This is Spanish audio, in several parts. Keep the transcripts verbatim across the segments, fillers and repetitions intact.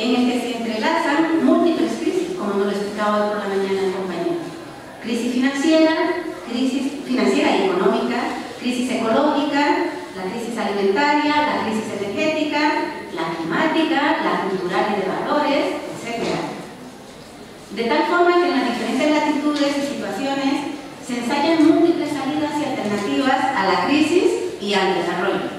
en el que se entrelazan múltiples crisis, como nos lo explicaba hoy por la mañana el compañero. Crisis financiera, crisis financiera y económica, crisis ecológica, la crisis alimentaria, la crisis energética, la climática, la cultural y de valores, etcétera. De tal forma que en las diferentes latitudes y situaciones se ensayan múltiples salidas y alternativas a la crisis y al desarrollo.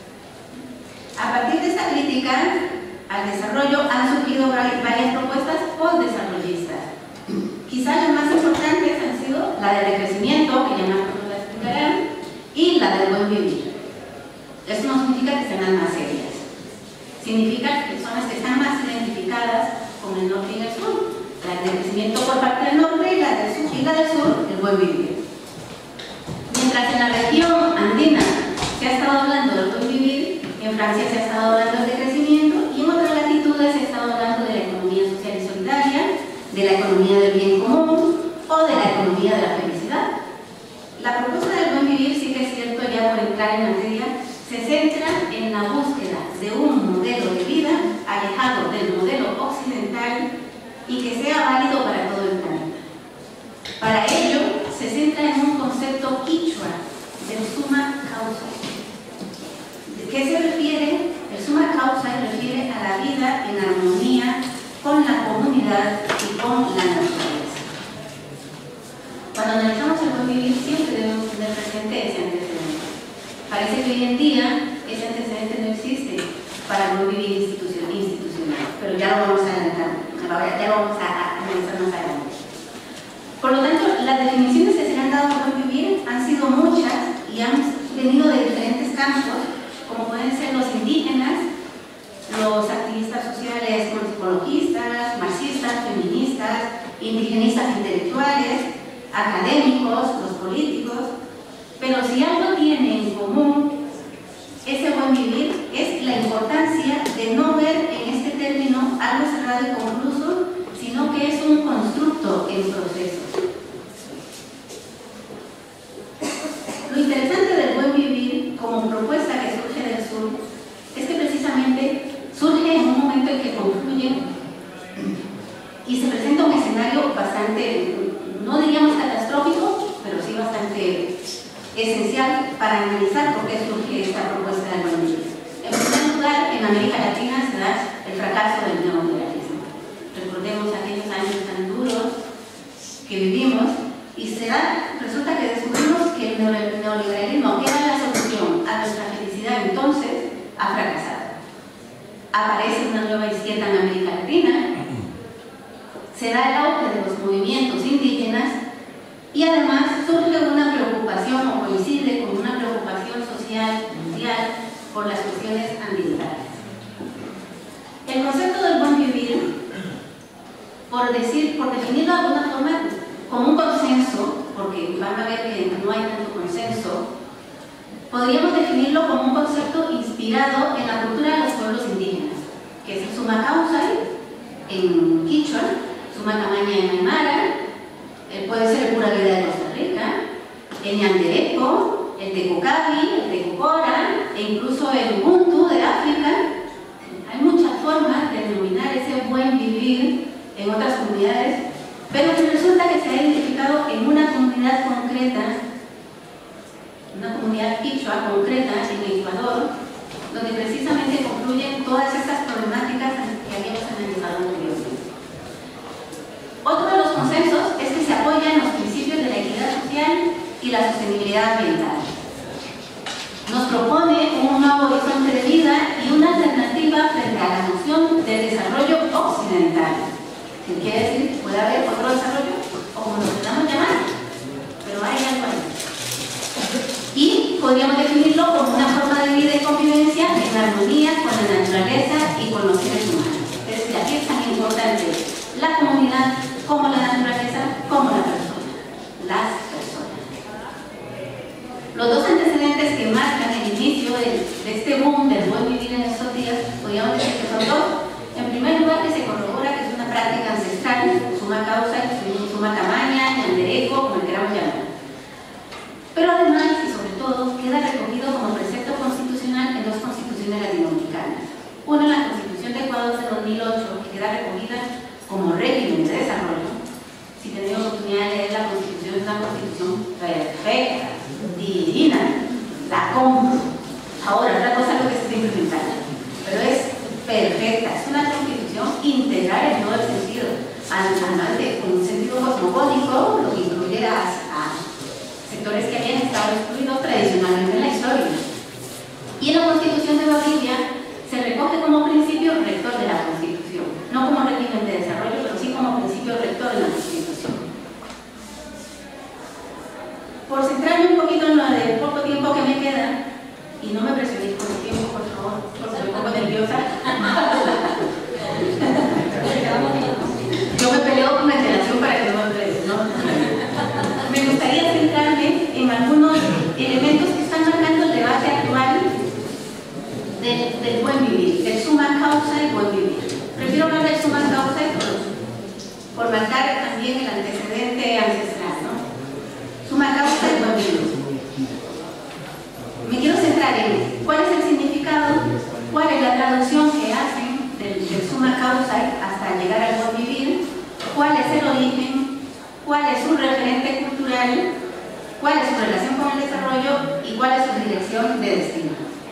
A partir de esta crítica al desarrollo han surgido varias propuestas postdesarrollistas. Quizás las más importantes han sido la del decrecimiento, que ya más nos la explicarán, y la del buen vivir. Esto no significa que sean las más serias. Significa que son las que están más identificadas con el norte y el sur. La del crecimiento por parte del norte y la del sur, y la del sur, el buen vivir. Mientras en la región andina se ha estado hablando del buen vivir, en Francia se ha estado hablando del decrecimiento y en otras latitudes se ha estado hablando de la economía social y solidaria, de la economía del bien común o de la economía de la felicidad. La propuesta del buen vivir, sí que es cierto, ya por entrar en materia, se centra en la búsqueda de un modelo de vida alejado del modelo occidental y que sea válido para todo el planeta. Para ello, se centra en un concepto quichua del summa causa. ¿De qué se refiere? El summa causa se refiere a la vida en armonía con la comunidad y con la naturaleza. Cuando analizamos el buen vivir, siempre debemos tener presente ese antecedente. Parece que hoy en día ese antecedente no existe para el buen vivir institucional, pero ya lo vamos a adelantar, ya lo vamos a analizar más adelante. Por lo tanto, las definiciones que se le han dado al buen vivir han sido muchas y han venido de diferentes campos, como pueden ser los indígenas, los activistas sociales como ecologistas, marxistas, feministas, indigenistas intelectuales, académicos, los políticos. Pero si algo tiene en común ese buen vivir es la importancia de no ver en este término algo cerrado y concluso, sino que es un constructo en proceso. Lo interesante del buen vivir como propuesta que surge del sur es que precisamente surge en un momento en que confluyen y se presenta un escenario bastante, no diríamos catastrófico, pero sí bastante esencial para analizar por qué surge esta propuesta del buen vivir. En primer lugar, en América Latina se da el fracaso del neoliberalismo. Recordemos aquellos años tan duros que vivimos y se da, resulta que descubrimos que el neoliberalismo, que era la solución a nuestra felicidad entonces, ha fracasado. Aparece una nueva izquierda en América Latina, se da el auge de los movimientos indígenas y además surge una preocupación o coincide con una preocupación social mundial por las cuestiones ambientales. El concepto del buen vivir, por decir, por definirlo de alguna forma como un consenso, porque van a ver que no hay tanto consenso, podríamos definirlo como un concepto inspirado en la cultura de los pueblos indígenas, que es el Summa Causay en Quichua, Summa Camaña en Aymara, eh, puede ser el Pura Vida de Costa Rica, el Ñandereco, el Tecocabi, el Tecocora, e incluso el Ubuntu de África. Hay muchas formas de denominar ese buen vivir en otras comunidades, pero que resulta que se ha identificado en una comunidad concreta, una comunidad quichua concreta en Ecuador, donde precisamente concluyen todas estas problemáticas que habíamos analizado anteriormente. Otro de los consensos es que se apoyan los principios de la equidad social y la sostenibilidad ambiental. Nos propone un nuevo horizonte de vida y una alternativa frente a la noción de desarrollo occidental. ¿Qué quiere decir? Que puede haber otro desarrollo, o como lo queramos llamar, pero hay algo ahí. Y podríamos definirlo como una forma de vida y convivencia en armonía con la naturaleza y con los seres humanos. Es decir, aquí es tan importante la comunidad como la naturaleza, como la persona, las personas. Los dos antecedentes que marcan el inicio de, de este boom del buen vivir en estos días, podríamos decir que son dos. En primer lugar, que se corrobora que es una práctica ancestral, Summa Causay, Summa Camaña, Ñandereco, como le queramos llamar. Pero además, y sobre todo, queda recogido como precepto constitucional en dos constituciones latinoamericanas. Una, la Constitución de Ecuador de dos mil ocho, que compro. Ahora, otra cosa es lo que se está implementando, pero es perfecta, es una constitución integral en todo el sentido, además de un sentido cosmogónico, lo que incluye a, a sectores que habían estado excluidos tradicionalmente en la historia. Y en la Constitución de Bolivia se recoge como principio rector de la Constitución, no como régimen de desarrollo, pero sí como principio rector de la Constitución. Por centrarme un poquito en lo del poco tiempo que me queda, y no me presionéis por el tiempo, por favor, porque estoy un poco nerviosa. Yo me peleo con la relación para que no me peleen, ¿no? Me gustaría centrarme en algunos elementos que están marcando el debate actual del, del buen vivir, del summa causa y buen vivir. Prefiero hablar del summa causa por, por marcar también el antecedente ancestral, ¿no? Summa causa y buen vivir. Me quiero centrar en cuál es el significado, cuál es la traducción que hacen del, del summa causa hasta llegar al buen vivir, cuál es el origen, cuál es su referente cultural, cuál es su relación con el desarrollo y cuál es su dirección de destino.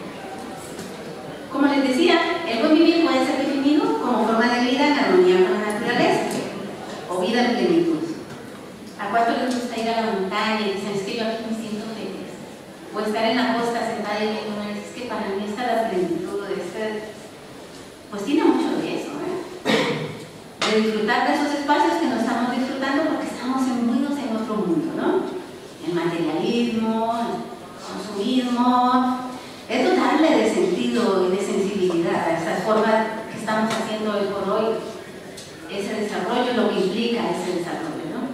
Como les decía, el buen vivir puede ser definido como forma de vida en armonía con la naturaleza o vida en plenitud. ¿A cuánto les gusta ir a la montaña y dicen, es que yo aquí me siento feliz? O estar en la costa sentada y viendo, es que para mí está la plenitud de este... Pues tiene mucho de eso, ¿eh? De disfrutar de esos espacios que no estamos disfrutando porque estamos imbuidos en otro mundo, ¿no? El materialismo, el consumismo, es dotarle de sentido y de sensibilidad a esa forma que estamos haciendo hoy por hoy, ese desarrollo, lo que implica ese desarrollo, ¿no?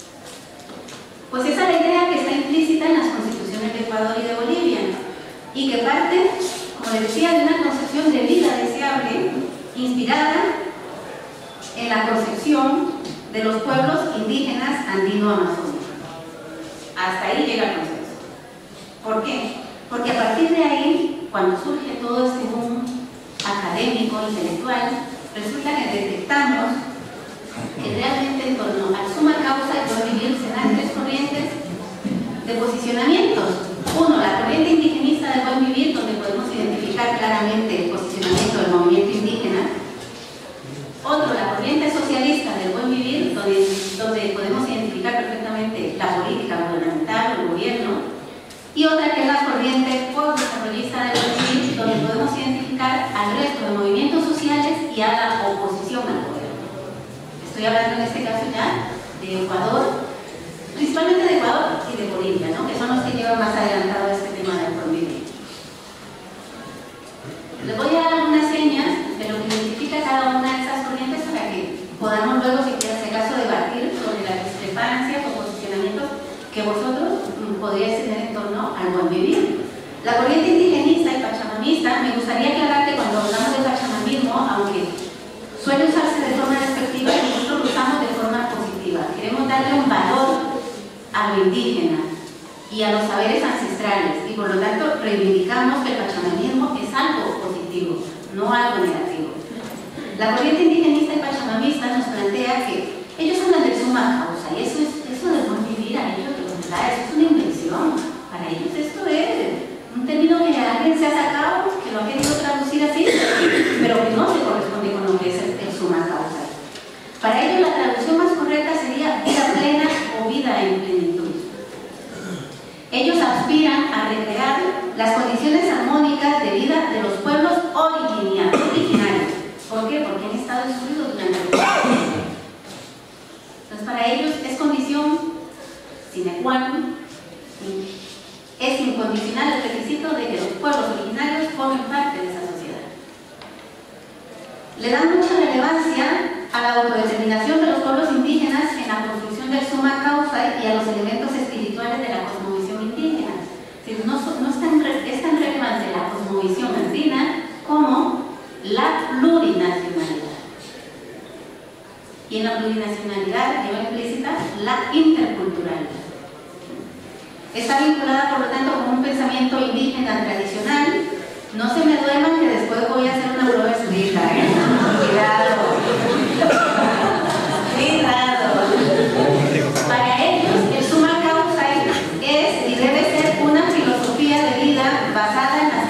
Pues esa es la idea que está implícita en las constituciones de Ecuador y de Bolivia y que parte, como les decía, de una concepción de vida deseable inspirada en la concepción de los pueblos indígenas andino-amazónicos. Hasta ahí llega el consenso. ¿Por qué? Porque a partir de ahí, cuando surge todo este boom académico, intelectual, resulta que detectamos que realmente en torno al summa causa y buen vivir se dan tres corrientes de posicionamientos. Uno, la corriente indigenista del buen vivir, donde podemos identificar claramente el posicionamiento del movimiento indígena. Otro, la corriente socialista del buen vivir, donde, donde podemos identificar perfectamente la política gubernamental o el gobierno. Y otra que es la corriente post-desarrollista del buen vivir, donde podemos identificar al resto de movimientos sociales y a la oposición al gobierno. Estoy hablando en este caso ya de Ecuador, principalmente de Ecuador y de Bolivia, ¿no? Que son los que llevan más adelantado este tema del buen vivir. Les voy a dar algunas señas de lo que identifica cada una de esas corrientes para que podamos luego, si hace caso, debatir sobre las discrepancias o posicionamientos que vosotros podríais tener en torno al buen vivir. La corriente indigenista y pachamamista, me gustaría aclarar que cuando hablamos de pachamamismo, aunque suele usarse de forma despectiva, nosotros lo usamos de forma positiva. Queremos darle un valor a lo indígena y a los saberes ancestrales y por lo tanto reivindicamos que el pachamamismo es algo positivo, no algo negativo. La corriente indigenista y pachamamista nos plantea que ellos hablan del summa causa y eso, es, eso del buen vivir a ellos, ¿verdad? Eso es una invención. Para ellos esto es un término que alguien se ha sacado, que lo ha querido traducir así, pero que no se corresponde con lo que es el, el summa causa. Para ellos la traducción más correcta sería vida plena o vida en plenitud. Ellos aspiran a recrear las condiciones armónicas de vida de los pueblos originarios. ¿Por qué? Porque han estado excluidos durante el tiempo. Entonces para ellos es condición sine qua non, es incondicional el requisito de que los pueblos originarios formen parte de esa sociedad. Le dan mucha relevancia a la autodeterminación de los pueblos indígenas en la construcción del summa causa y a los elementos espirituales de la cosmovisión indígena. Es decir, no, no es, tan, es tan relevante la cosmovisión andina como la plurinacionalidad. Y en la plurinacionalidad lleva implícita la interculturalidad. Está vinculada, por lo tanto, con un pensamiento indígena tradicional. No se me duerman que después voy a hacer una prueba escrita, ¿eh? Cuidado. Cuidado. Para ellos, el summa causa es y debe ser una filosofía de vida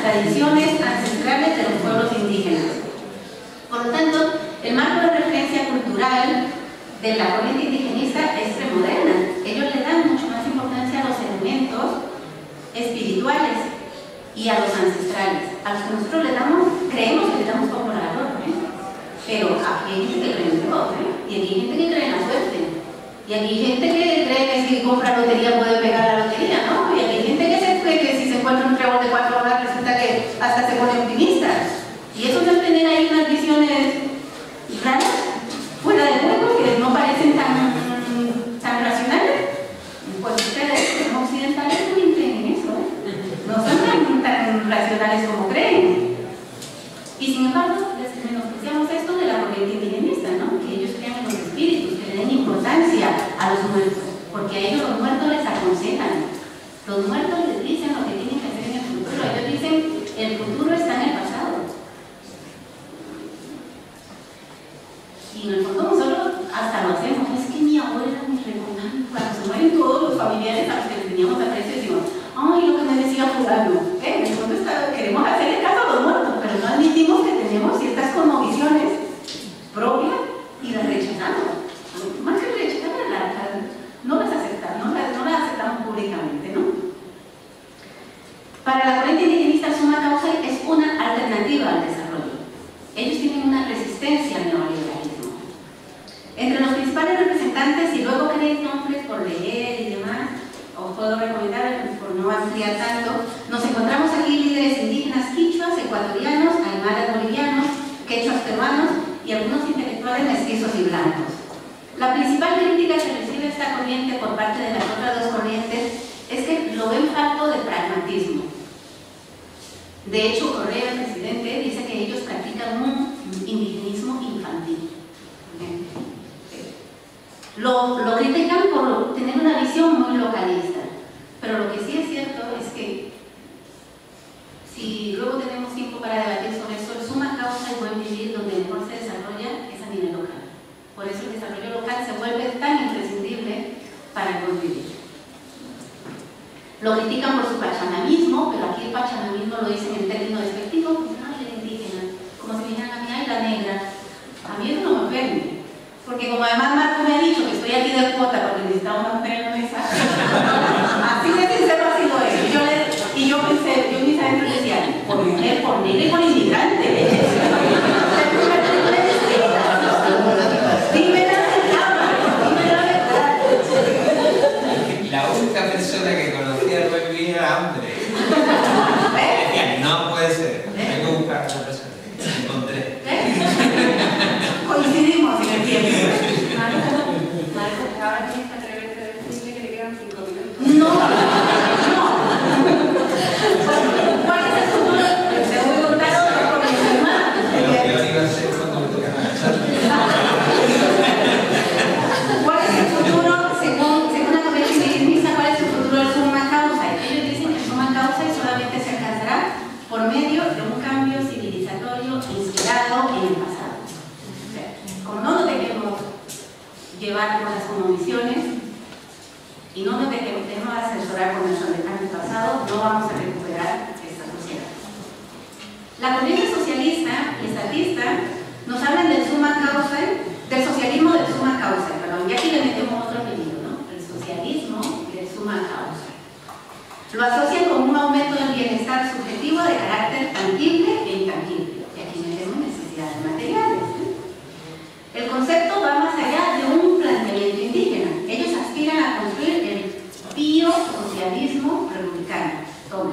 tradiciones ancestrales de los pueblos indígenas. Por lo tanto, el marco de referencia cultural de la corriente indigenista es premoderna. Ellos le dan mucho más importancia a los elementos espirituales y a los ancestrales, a los que nosotros le damos, creemos que le damos poco valor, ¿eh? Pero aquí hay gente que cree en Dios, ¿eh? Y aquí hay gente que cree en la suerte, y aquí hay gente que cree que si compra lotería puede pegar la lotería, ¿no? Y aquí hay gente que se cree que si se encuentra un trébol de cuatro horas resulta que hasta se pone optimista. Y eso no es tener ahí unas visiones raras, fuera de juego, que no parecen tan, tan racionales. Pues ustedes, como occidentales, no creen en eso, ¿eh? No son tan, tan racionales como creen. Y sin embargo, les menospreciamos esto de la corriente indigenista, ¿no? Que ellos crean en los espíritus, que le den importancia a los muertos, porque a ellos los muertos les aconsejan. Los muertos les dicen lo que tienen que hacer en el futuro. Ellos dicen, el futuro está en el pasado. Y en el fondo nosotros hasta lo hacemos. Es que mi abuela me recordaba, cuando se mueren todos los familiares a los que les teníamos aprecio, decimos, ay, lo que me decía fulano. ¿Eh? En el fondo está, queremos hacerle caso a los muertos, pero no admitimos que tenemos ciertas cosmovisiones propias y las rechazamos. Más que rechazar, no las aceptamos, no las, no las aceptamos públicamente, ¿no? Para la corriente indigenista, suma causa es una alternativa al desarrollo. Ellos tienen una resistencia al neoliberalismo. Entre los principales representantes, y luego queréis nombres por leer y demás, os puedo recomendar, por no ampliar tanto, nos encontramos aquí líderes indígenas quichuas, ecuatorianos, aymaras bolivianos, quechuas peruanos y algunos intelectuales mestizos y blancos. La principal crítica que recibe esta corriente por parte de las otras dos corrientes es que lo ven falto de pragmatismo. De hecho, Correa, el presidente, dice que ellos practican un indigenismo infantil. Lo, lo critican por tener una visión muy localista, pero lo que sí es cierto es que si luego tenemos tiempo para debatir sobre eso, el suma causa y buen vivir donde mejor se desarrolla es a nivel local. Por eso el desarrollo local se vuelve tan imprescindible para el buen vivir. Lo critican por su pachanamismo, pero aquí el pachanamismo lo dicen en términos despectivos, pues ay, la indígena, como si me dijeran a mí, ay, la negra. A mí eso no me ofende. Porque como además Marco me ha dicho que estoy aquí de cuota porque necesitaba una mujer en la mesa, así de sincero así lo es. Y yo, le, y yo pensé, yo mis adentro decía, por mujer, por negra y por inmigrante. Dime la verdad, dime la verdad. La única persona que conocía a Rubén Vivir era hambre. Decía, no puede ser, hay que buscar a otra persona. Encontré. Coincidimos en el tiempo. Marco, ahora tienes que atreverte a decirle que le quedan cinco minutos. No, no. ¿Cuál es el futuro? Te voy a contar otro porque más. Yo iba a ser cuando me tocan la charla. ¿Cuál es el futuro según, según la corriente indigenista? ¿Cuál es el futuro del suma causa? Ellos dicen que el suma causa solamente se alcanzará por medio de un cambio civilizatorio inspirado en el pasado. O sea, como no nos dejemos llevar por las convicciones y no nos dejemos asesorar por nuestro antepasado, no vamos a recuperar esta sociedad. La corriente socialista y estatista nos hablan del suma causa, del socialismo del suma causa, perdón, y aquí le metemos otro apellido, ¿no? El socialismo del suma causa. Lo asocian con un aumento del bienestar subjetivo de carácter tangible e intangible, y aquí metemos necesidades materiales. El concepto va más allá de un planteamiento indígena. Ellos aspiran a construir el biosocialismo republicano. Toma.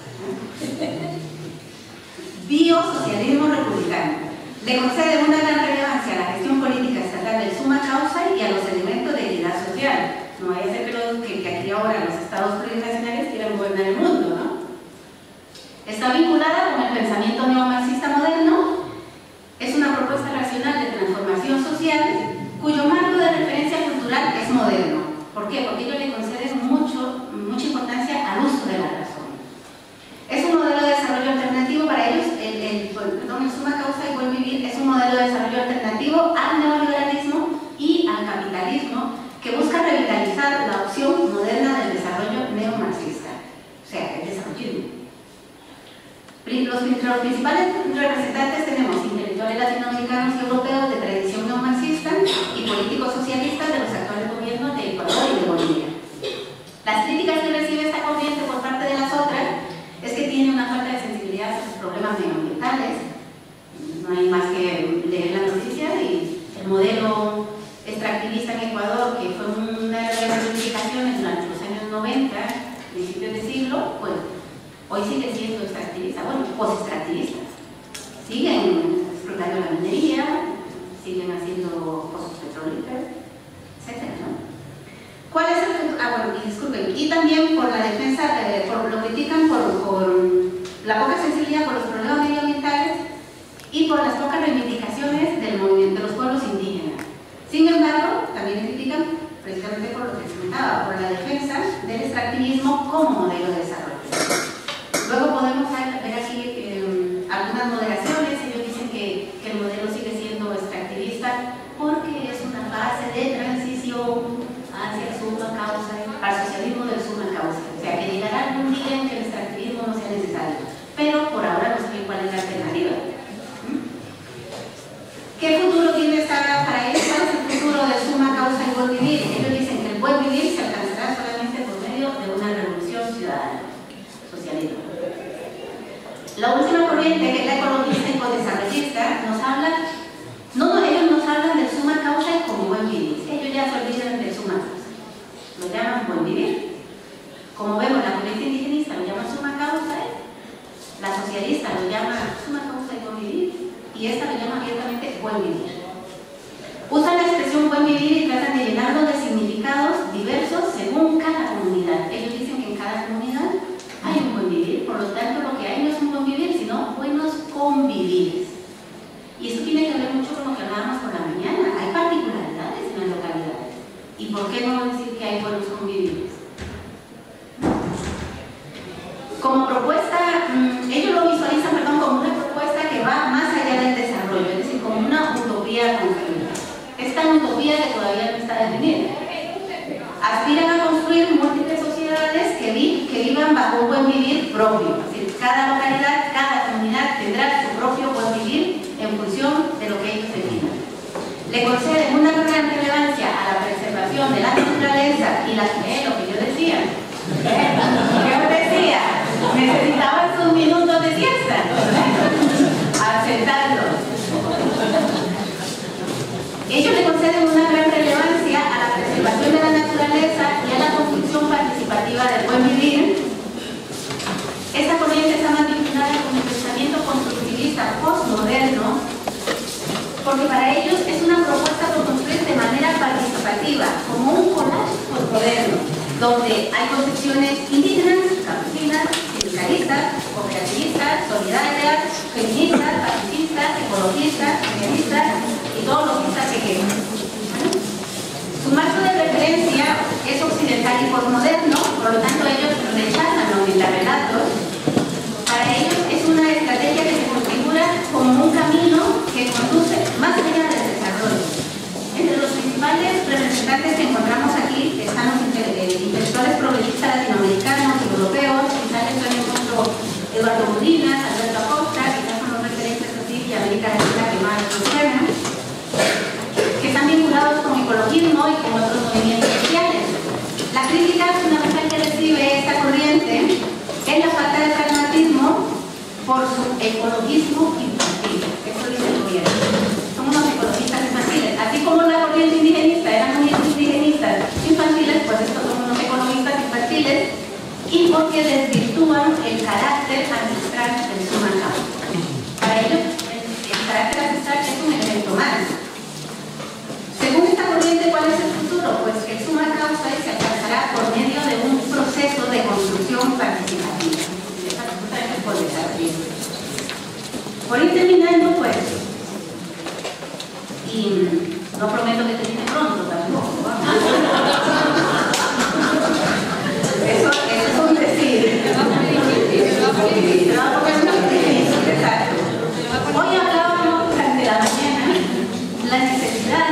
Biosocialismo republicano. Le concede una gran relevancia a la gestión política estatal del suma causa y a los elementos de equidad social. No vaya a ser que, los, que, que aquí ahora los estados plurinacionales quieran gobernar el mundo, ¿no? Está vinculada con el pensamiento neomarxista moderno. Es una propuesta racional de transformación social cuyo marco de referencia cultural es moderno. ¿Por qué? Porque ellos le conceden mucho, mucha importancia al uso de la razón. Es un modelo de desarrollo alternativo para ellos, el, el, perdón, el suma causa y buen vivir es un modelo de desarrollo alternativo al neoliberalismo y al capitalismo que busca revitalizar la opción moderna del desarrollo neomarxista, o sea, el desarrollismo. los, los principales representantes tenemos intelectuales latinoamericanos y europeos de tradición neomarxista y políticos socialistas de los actuales gobiernos de Ecuador y de Bolivia. Las críticas que recibe esta corriente por parte de las otras es que tiene una falta de sensibilidad a sus problemas medioambientales. No hay más que leer la noticia y el modelo extractivista en Ecuador, que fue una de las reivindicaciones durante los años noventa, principios de siglo, pues hoy sigue siendo extractivista, bueno, post-extractivista. Siguen explotando la minería, siguen haciendo pozos petrolíferos, etcétera, ¿no? ¿Cuál es el futuro? Ah, bueno, y disculpen, y también por la defensa, eh, por, lo critican por, por la poca sensibilidad por los problemas medioambientales y por las pocas reivindicaciones del movimiento de los pueblos indígenas. Sin embargo, también le critican precisamente por lo que comentaba, por la defensa del extractivismo como modelo de desarrollo. Luego podemos ver aquí eh, algunas moderaciones. Ellos dicen que, que el modelo sigue siendo extractivista porque es una fase de transición hacia el suma causa, al socialismo del suma causa. O sea, que llegará algún día en que el extractivismo no sea necesario. Pero por ahora no sé cuál es la alternativa. ¿Qué futuro tiene esta para ellos? ¿Cuál es el futuro del suma causa y buen vivir? Ellos dicen que el buen vivir se alcanzará solamente por medio de una revolución ciudadana, socialista. La última corriente, que es la ecologista y ecodesarrollista, nos habla, no, no, ellos nos hablan del suma causa y como buen vivir. Ellos ya se olvidan del suma causa. Lo llaman buen vivir. Como vemos, la corriente indigenista lo llama suma causa, la socialista lo llama suma causa y buen vivir, y esta lo llama abiertamente buen vivir. Usan la expresión buen vivir y tratan de llenarlo de significados diversos según cada comunidad. Ellos dicen que en cada comunidad hay un buen vivir, por lo tanto lo que hay no es un buen vivir, sino buenos convivires. Y esto tiene que ver mucho con lo que hablábamos por la mañana. Hay particularidades en las localidades. ¿Y por qué no decir que hay buenos convivires? Como propuesta, ellos lo visualizan, perdón, como una propuesta que va más allá del desarrollo, es decir, como una utopía concreta. Esta utopía que todavía no está definida. Aspiran a construir múltiples sociedades que, vi, que vivan bajo un buen vivir propio. Es decir, cada localidad, cada comunidad tendrá su propio buen vivir en función de lo que ellos definan. Le conceden una gran relevancia a la preservación de la naturaleza y la eh, lo que yo decía. Yo decía, necesitaban sus minutos de siesta. Aceptarlos. Ellos le conceden una gran relevancia a la preservación de la naturaleza y a la construcción participativa del buen vivir. Esta corriente está más vinculada con el pensamiento constructivista postmoderno, porque para ellos es una propuesta por construir de manera participativa, como un collage postmoderno, donde hay concepciones indígenas, campesinas, sindicalistas, cooperativistas, solidarias, feministas, pacifistas, ecologistas, feministas y todos los que se quedan. Su marco de referencia es occidental y postmoderno, por lo tanto ellos rechazan los metarrelatos. Para ellos es una estrategia que se configura como un camino que conduce más allá del desarrollo. Entre los principales representantes que encontramos aquí están los intelectuales progresistas latinoamericanos y europeos, quizás yo encuentro Eduardo Molinas, Alberto Acosta, quizás son los referentes así de América Latina que más nos suenan, que están vinculados con ecologismo y con otros movimientos sociales. La crítica fundamental que recibe esta corriente es la falta de pragmatismo por su ecologismo infantil. Eso dice el gobierno. Son unos ecologistas infantiles. Así como la corriente indigenista eran unos indigenistas infantiles, pues estos son unos ecologistas infantiles, y porque desvirtúan el carácter ancestral del suma causa. Para ellos, el, el carácter ancestral es un elemento más. Según esta corriente, ¿cuál es el futuro? Pues que el suma causa se alcanzará por medio de un proceso de construcción participativa. Esta respuesta es por desarrollo. Por ir terminando, pues, y no prometo que termine pronto tampoco, ¿no? Eso, eso es un decir. No, porque es una difícil, exacto. Hoy hablábamos durante la mañana la necesidad,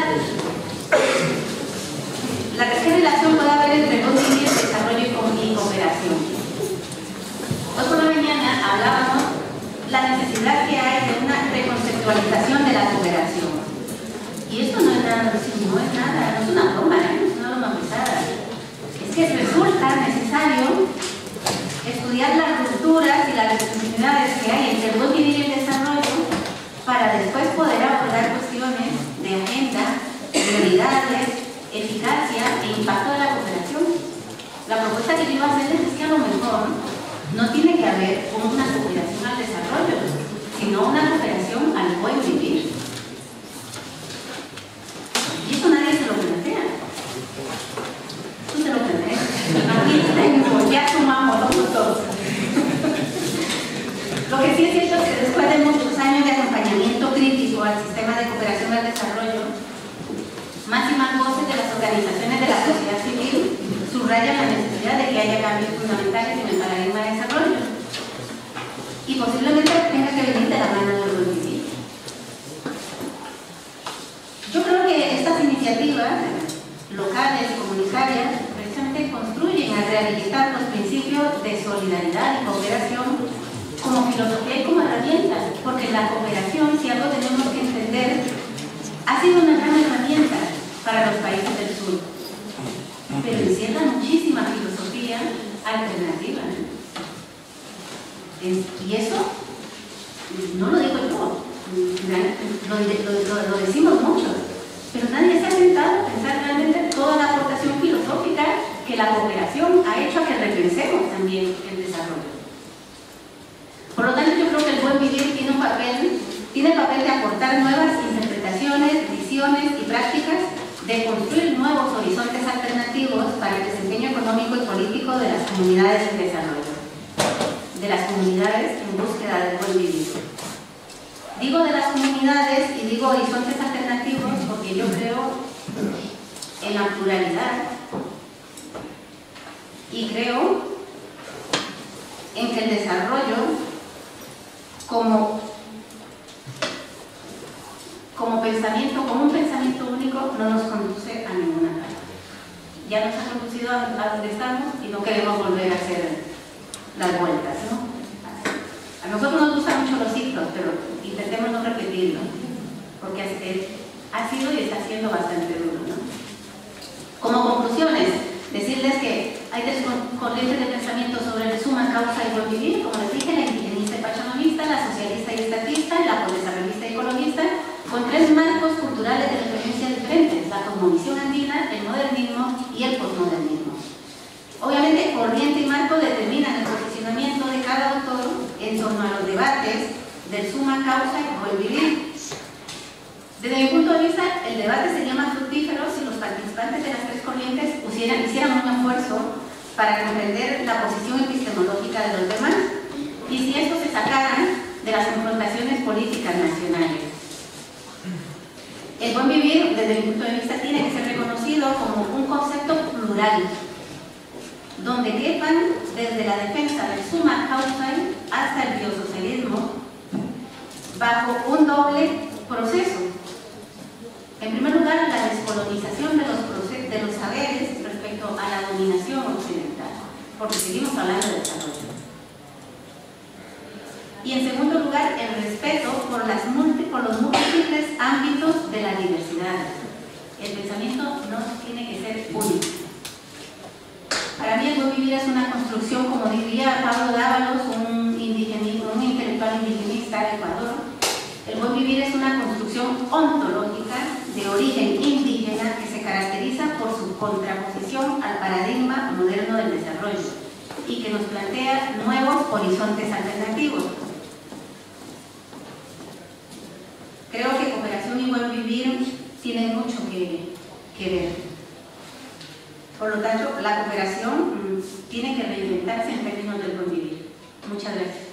la tercera relación puede haber entre dos líneas de desarrollo y cooperación. Hoy por la mañana hablábamos la necesidad que hay de una reconceptualización de la cooperación. Y esto no es nada, no es nada, no es una broma, ¿eh? No es una broma pesada. Es que resulta necesario estudiar las rupturas y las discontinuidades que hay entre el buen vivir y el desarrollo para después poder abordar cuestiones de agenda, prioridades, eficacia e impacto de la cooperación. La propuesta que yo iba a hacerles es que a lo mejor no tiene que haber una cooperación al desarrollo, sino una cooperación al buen vivir. Y eso nadie se lo plantea. Tú te lo planteas. Aquí tengo, ya sumamos los dos. Lo que sí es cierto es que después de muchos años de acompañamiento crítico al sistema de cooperación al desarrollo, más y más voces de las organizaciones de la sociedad civil subrayan la necesidad de que haya cambios fundamentales en el paradigma de desarrollo. Y posiblemente tenga que venir de la mano del buen vivir. Yo creo que estas iniciativas locales y comunitarias precisamente construyen a rehabilitar los principios de solidaridad y cooperación como filosofía y como herramienta, porque la cooperación, si algo tenemos que entender, ha sido una gran herramienta para los países del sur, pero encierra muchísima filosofía alternativa. Y eso no lo digo yo, lo, lo, lo decimos muchos, pero nadie se ha sentado a pensar realmente toda la aportación filosófica que la cooperación ha hecho a que repensemos también el desarrollo. Por lo tanto, yo creo que el buen vivir tiene un papel, tiene el papel de aportar nuevas interpretaciones, visiones y prácticas, de construir nuevos horizontes alternativos para el desempeño económico y político de las comunidades en desarrollo, de las comunidades en búsqueda del buen vivir. Digo de las comunidades y digo horizontes alternativos porque yo creo en la pluralidad y creo en que el desarrollo como, como pensamiento, como un pensamiento único, no nos conduce a ninguna parte. Ya nos ha conducido a, a donde estamos y no queremos volver a hacer las vueltas, ¿no? A nosotros nos gustan mucho los ciclos, pero intentemos no repetirlo, porque ha sido y está siendo bastante duro, ¿no? Como conclusiones, decirles que hay tres corrientes de pensamiento sobre el suma, causa y buen vivir, como les dije, la indigenista y pachamamista, la socialista y estatista, la desarrollista y ecologista, con tres marcos culturales de referencia diferentes: la cosmovisión andina, el modernismo y el posmodernismo. Obviamente, corriente y marco determinan el posicionamiento de cada autor en torno a los debates del suma, causa y buen vivir. Desde mi punto de vista, el debate sería más fructífero si los participantes de las tres corrientes pusieran, hicieran un esfuerzo para comprender la posición epistemológica de los demás y si estos se sacaran de las confrontaciones políticas nacionales. El buen vivir, desde mi punto de vista, tiene que ser reconocido como un concepto plural, donde quepan desde la defensa del summa causa hasta el biosocialismo bajo un doble proceso. En primer lugar, la descolonización de los, de los saberes respecto a la dominación occidental, porque seguimos hablando de desarrollo. Y en segundo lugar, el respeto por, las por los múltiples ámbitos de la diversidad. El pensamiento no tiene que ser único. Para mí el buen vivir es una construcción, como diría Pablo Dávalos, un, un intelectual indigenista de Ecuador. El buen vivir es una construcción ontológica de origen indígena que se caracteriza por su contraposición al paradigma moderno del desarrollo y que nos plantea nuevos horizontes alternativos. Creo que cooperación y buen vivir tienen mucho que, que ver. Por lo tanto, la cooperación mmm, tiene que reinventarse en términos del buen vivir. Muchas gracias.